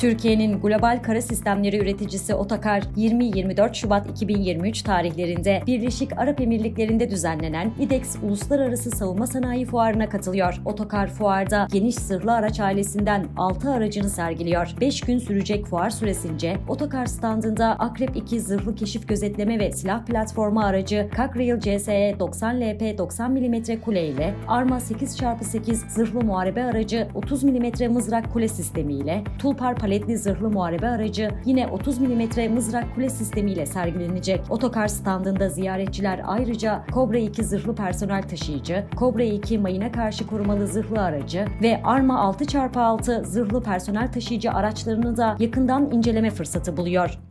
Türkiye'nin global kara sistemleri üreticisi Otokar, 20-24 Şubat 2023 tarihlerinde Birleşik Arap Emirlikleri'nde düzenlenen İDEX Uluslararası Savunma Sanayi Fuarı'na katılıyor. Otokar fuarda geniş zırhlı araç ailesinden 6 aracını sergiliyor. 5 gün sürecek fuar süresince Otokar standında Akrep 2 zırhlı keşif gözetleme ve silah platformu aracı, Kakril CSE 90 LP 90 mm kule ile Arma 8x8 zırhlı muharebe aracı 30 mm mızrak kule sistemi ile Tulpar paletli zırhlı muharebe aracı yine 30 mm mızrak kule sistemi ile sergilenecek. Otokar standında ziyaretçiler ayrıca Kobra 2 zırhlı personel taşıyıcı, Kobra 2 mayına karşı korumalı zırhlı aracı ve Arma 6x6 zırhlı personel taşıyıcı araçlarını da yakından inceleme fırsatı buluyor.